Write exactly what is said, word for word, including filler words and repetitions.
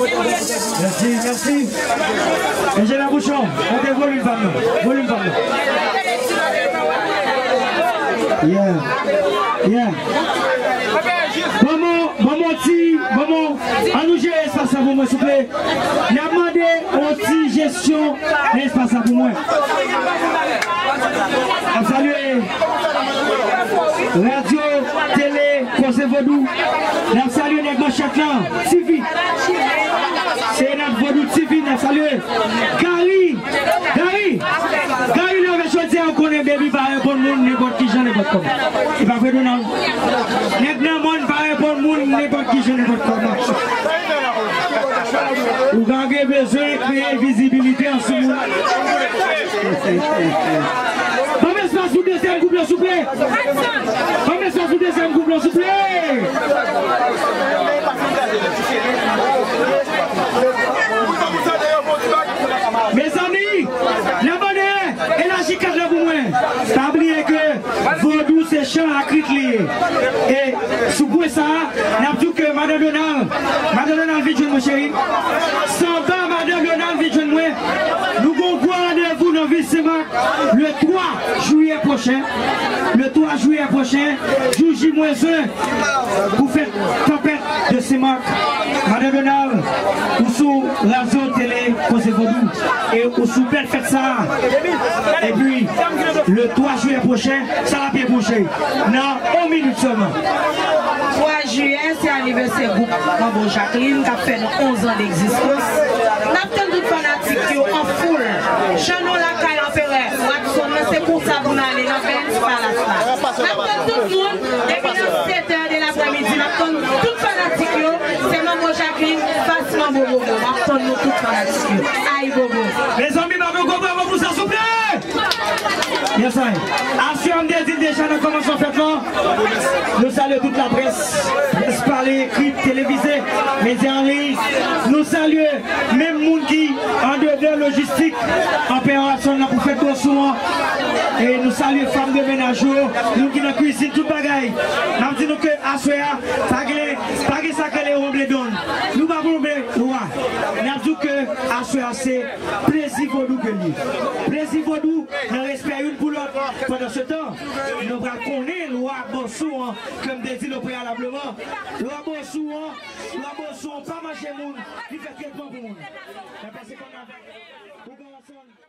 Merci, merci. Et j'ai la bouchon. On dévoile une femme. Volume femme. Yeah. Yeah. Maman, maman, ti, maman, à nous gérer l'espace pour moi, s'il vous plaît. Il a demandé une petite gestion l'espace pour moi. On salue radio, télé, conseil vaudou. On salue les manchettes là, T V. C'est notre vaudou T V, on salue. Gary, Gary, Gary, nous avons choisi à connaître baby par un bon monde, n'importe qui, n'importe comment. Il va faire de nous. N'importe monde par un bon monde, n'importe qui, n'importe comment. Vous avez besoin de créer visibilité en ce moment. Comme espace pour deuxième couple, s'il vous plaît. Comme espace pour deuxième couple, s'il vous plaît. Mes amis, la monnaie et la chicane pour moi. Pas oublier que vaudou c'est chant à cric. Et sous quoi ça, n'a dit que Madame Donald, Madame Donald vit jeune mon chéri. Sans pas Madame Donald vit jeune moi. Nous allons rendez-vous dans Ville-Saint-Marc le trois juillet prochain. Le trois juillet prochain, jour J moins un, vous faites tempête de Saint-Marc. Madame Donald, ou sous radio télé, Conseil Vaudou, et ou sous belle fête ça. Et puis, le trois juillet prochain, ça va bien bouger. Non, une minute seulement. trois juillet, c'est l'anniversaire groupe Mambo Jacqueline qui a fait onze ans d'existence. Nous avons tous les fanatiques en foule. Chanon la caille en Ferret, Watson, c'est pour ça qu'on a allé dans le Palace. Nous avons tout le monde, depuis sept heures de l'après-midi, nous avons tous les fanatiques. C'est Mambo Jacqueline, face Mambo Bobo. Nous avons tous les fanatiques. Aïe Bobo. Les amis, Mambo Bobo, vous s'en souvenez? Bien sûr. Assurant des îles déjà, nous commençons à faire là. Nous saluons toute la presse, presse parlée, écrite, télévisée, médias en ligne. Nous saluons même monde qui en dehors logistique, opération pour faire tout souvent. Et nous saluons les femmes de ménage, nous qui dans la cuisine, tout bagaille. Nous disons que à ce moment, pas que ça que les robles donnent. Nous ne pouvons pas roi. Nous disons que à ce moment, c'est plaisir pour nous que nous. Plaisir pour nous, nous respectons une pour l'autre. Pendant ce temps, nous allons connaître le roi Bonsou, comme dit le préalablement. Le roi Bonsou, le roi Bonsou, pas marcher monde, il fait traitement pour nous. C'est parce qu'on a